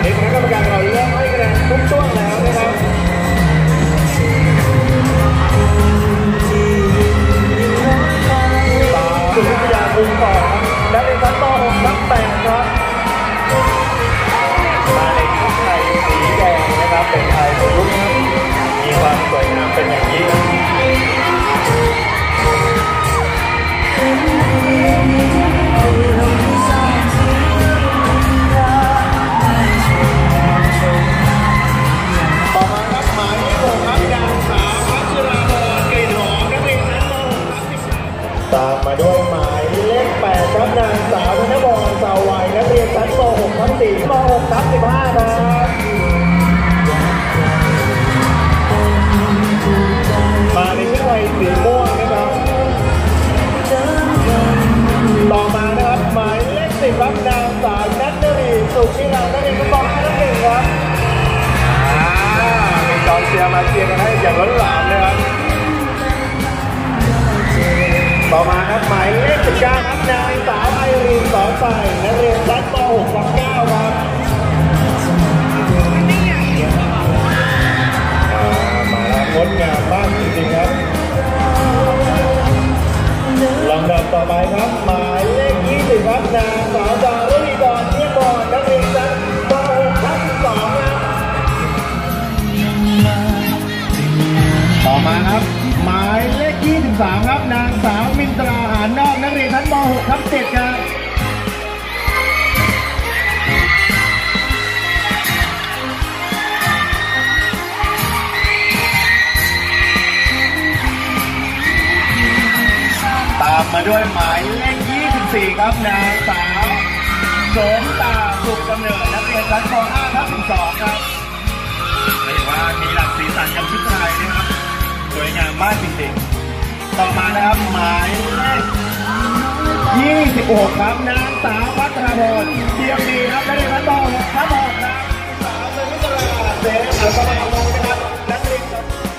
นี้คณะกรรมการเราเริ่มให้คะแนนทุกช่วงแล้วนะครับสุริยาภูมิต่อและในชั้นม.6 ทั้ง8ครับมาในชุดไทยสีแดงนะครับเป็นไทยรุ่นมีความสวยงามเป็นอย่างยิ่งต่อมาครับหมายเลข 6ครับนางสาวพัชราพรกลิ่นหอมนักเรียนชั้นม.6 ตามมาด้วยหมายเลข 8ครับนางสาวธนพรสาววัยนักเรียนชั้นม.6 ทั้ง4ม.6 ทั้ง15ครับมาในชุดไทยสีม่วงนะครับต่อมานะครับหมายเลข 10ครับนางสาวนัทนรีสุขชิรานักเรียนชั้นม.5 ทั้ง1ครับเป็นกองเชียร์มาเชียร์กันให้อย่างล้นหลามนะครับต่อมาครับหมายเลข 19ครับนางสาวไอรีนสอนใส่นักเรียนชั้นม.6 ทับ 9ครับมาแล้วงดงามมากจริงๆครับลำดับต่อไปครับหมายเลข 20ครับนางสาวดารุณีกรเทียบอนนักเรียนชั้นม.6 ทับ 12ครับต่อมาครับหมายเลข 23ครับนางสาวมินตราหานนอกนักเรียนชั้นม.6 ทับ 7ครับตามมาด้วยหมายเลข 24ครับนางสาวโสมตาสุขกำเนิดนักเรียนชั้นม.5 ทับ 12ครับเรียกว่ามีหลักสีสันกับชุดไทยนะครับสวยงามมากจริงๆต่อมานะครับหมายเลข 26ครับนางสาวพัทรพรเทียมดีครับนักเรียนชั้นม.6 ทับ 6ครับสาวเป็นวิศวกรเสรีอัศวะวงศ์นะครับนักเรียน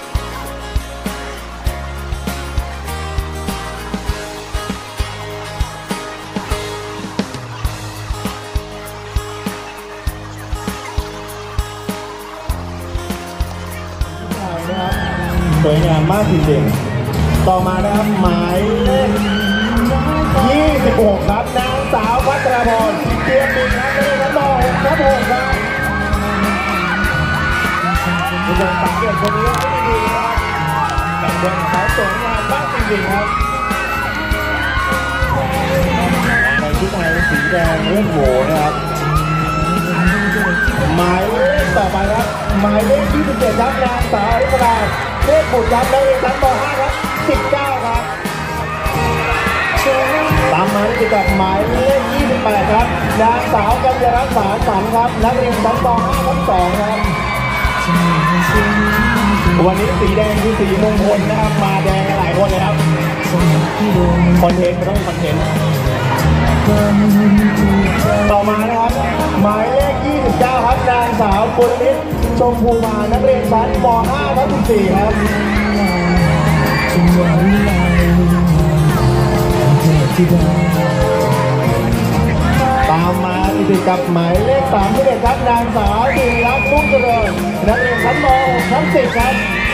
สวยงามมากจริงๆต่อมานะครับหมายเลข 26ครับนางสาวพัทรพรเทียมดีครับนักเรียนชั้นม.6 ทับ 6ครับทุกคนสังเกตคนนี้ให้ดีครับกับเด็กเขาสวยงามมากจริงๆครับในชุดไทยสีแดงเลือดหมูนะครับหมายเลขต่อไปครับหมายเลข 27ครับนางสาวอริสราเทพบุตรครับนักเรียนชั้นม.5 ครับ 19ครับตามมาติดกับหมายเลข 28ครับนางสาวกัญญารัตน์สารสันครับนักเรียนชั้นม.5 ทับ 2ครับวันนี้สีแดงคือสีมงคลนะครับมาแดงหลายคนเลยครับคอนเทนต์ไม่ต้องคอนเทนต์ต่อมานะครับหมายเลข 29ครับนางสาวปุณณิชชมพูมานักเรียนชั้นม.5 ทับ 14ครับตามมาติดกับหมายเลข 31ครับนางสาวดิรัตน์นุ่มเจริญนักเรียนชั้นม.6 ทับ 10ครับ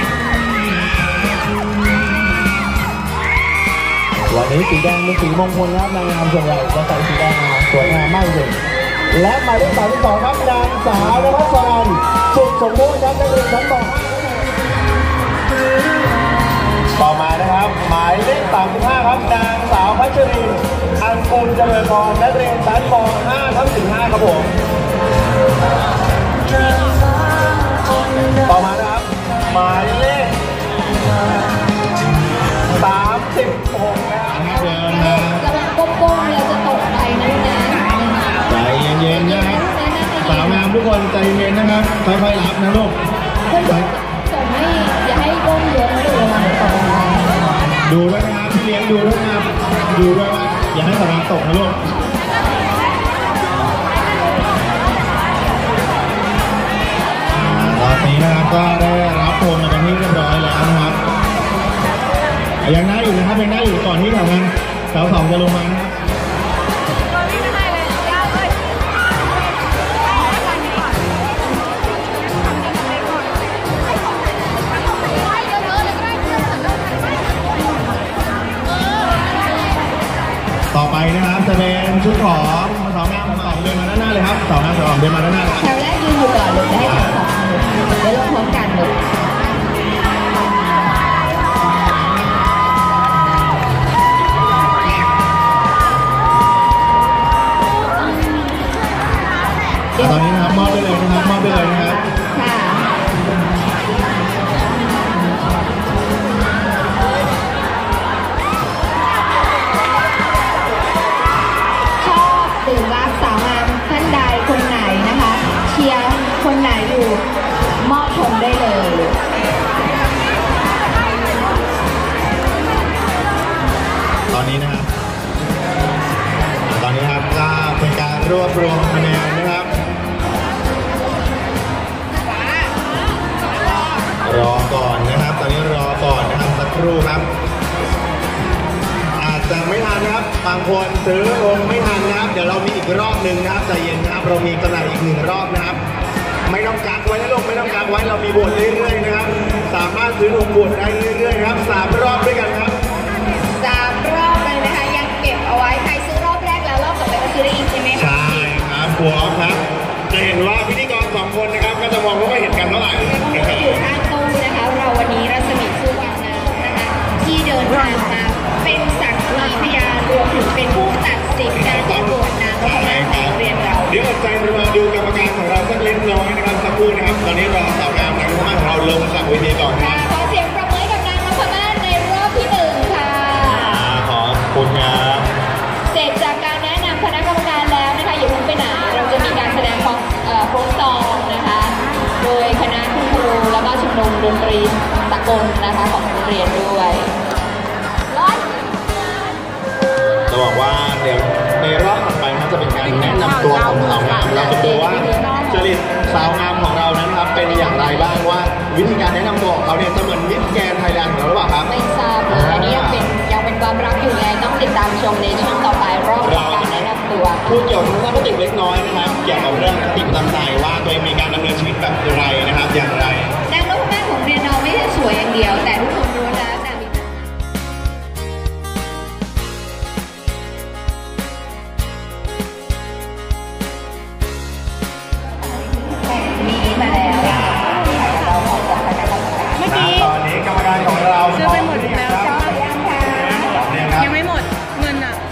วันนี้สีแดงเป็นสีมงคลครับนางงามส่วนใหญ่จะใส่สีแดงสวยงามมากเลยและหมายเลข 32ครับนางสาวนภัสรันสุขสมบูรณ์ครับนักเรียนชั้นม.5 ต่อมานะครับหมายเลข 35ครับนางสาวพัชรีอังกูลเจริญพรนักเรียนชั้นม.5 ทับ 15ครับผมต่อมานะครับหมายเลข 36นะครับเดินมาก้มๆเราจะตกใจนะใจเย็นๆนะครับสาวงามทุกคนใจเย็นนะครับค่อยๆรับนะลูกส่งให้อย่าให้ก้มเยอะนะลูกดูด้วยนะครับพี่เลี้ยงดูด้วยนะครับดูด้วยว่าอย่าให้สาวงามตกนะลูกตอนนี้นะครับก็ได้รับโทนมาเป็นที่เรียบร้อยแล้วนะครับยังน่าอยู่นะครับยังน่าอยู่ก่อนที่แถวนั้นแถว2จะลงมานะครับต่อไปนะครับจะเป็นชุดของสาวงามของเดินมาด้านหน้าเลยครับสาวงามของเดินมาด้านหน้าแถวแรกยืนอยู่ก่อนเลยให้แถวสองเดี๋ยวลงพร้อมกันเลยตอนนี้นะครับมอบไปเลยนะครับมอบไปเลยนะครับชอบหรือรักสาวงามท่านใดคนไหนนะคะเชียร์คนไหนอยู่มอบชมได้เลยตอนนี้นะครับก็เป็นการรวบรวมคะแนนนะครับรอก่อนนะครับตอนนี้รอก่อนนะครับสักครู่ครับอาจจะไม่ทันนะครับบางคนซื้อลงไม่ทันนะครับเดี๋ยวเรามีอีกรอบหนึ่งนะครับใจเย็นนะครับเรามีจำหน่ายอีก1 รอบนะครับไม่ต้องกักไว้นะลงไม่ต้องกักไว้เรามีบวชเรื่อยๆนะครับสามารถซื้อลงบวชได้เรื่อยๆครับ3 รอบด้วยกันครับ 3 รอบเลยนะคะยังเก็บเอาไว้ใครซื้อรอบแรกแล้วรอบต่อไปก็ซื้อได้อีกใช่ไหมคะใช่ครับครูออฟครับจะเห็นว่าพิธีกร2 คนนะครับก็จะมองว่าไม่เห็นกันเท่าไหร่อยู่ข้างตู้นะคะเราวันนี้รัศมีสู้กันนะนะคะที่เดินทางมาเป็นสักขีพยานรวมถึงเป็นผู้ตัดสินการประกวดนางรำของเรียนเราเดี๋ยวอดใจรอดูกรรมการของเราสักเล็กน้อยนะครับสักครู่นะครับตอนนี้รอสาวงามนางรำของเราลงจากเวทีก่อนครับขอเสียงปรบมือกับนางรำในรอบที่1ค่ะขอบคุณครับเสร็จจากการแนะนำคณะกรรมการแล้วนะคะอย่าเพิ่งไปไหนเราจะมีการแสดงของโปรซองนะคะโดยคณะคุณครูแล้วก็ชมรมดนตรีสากลนะคะของโรงเรียนด้วยจะบอกว่าเดี๋ยวในรอบต่อไปนะจะเป็นการแนะนำตัวของสาวงามเราจะดูว่าจริตสาวงามของเรานั้นครับเป็นอย่างไรบ้างว่าวิธีการแนะนำตัวของเขาเนี่ยจะเหมือนมิสแกรนด์ไทยแลนด์ของเราหรือเปล่าครับไม่ทราบอันนี้ยังเป็นความรักอยู่ไงต้องติดตามชมในช่วงต่อไปรอบการแนะนำตัวพูดเกี่ยวกับทัศนคติเล็กน้อยนะครับเกี่ยวกับเรื่องคติประจำใจว่าตัวเองมีการดำเนินชีวิตแบบไรนะครับอย่างไรนางรำของเรียนเราไม่ได้สวยอย่างเดียวแต่ทุกคนรู้แล้วตอนนี้กรรมการของเราซื้อไปหมดแล้วยังไม่หมดเงินอ่ะ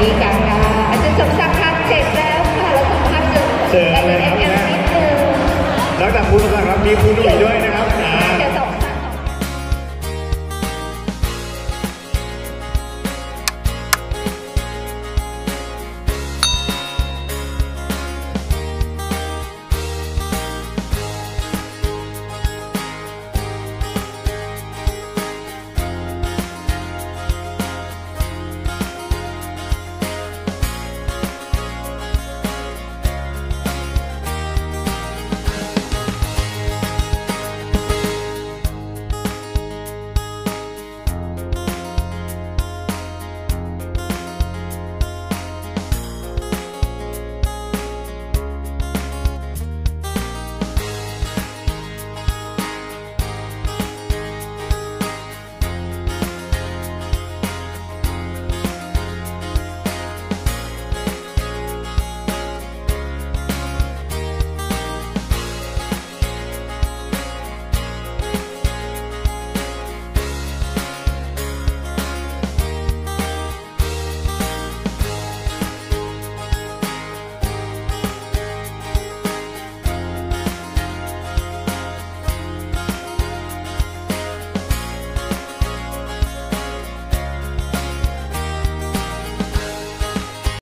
ดีกันค่ะอาจารย์สมศักดิ์ครับเสร็จแล้วค่ะแล้วสัมภาษณ์เชิญเชิญเลยครับแม่นอกจากคุณสมศักดิ์ครับมีคุณหนุ่ยด้วยนะ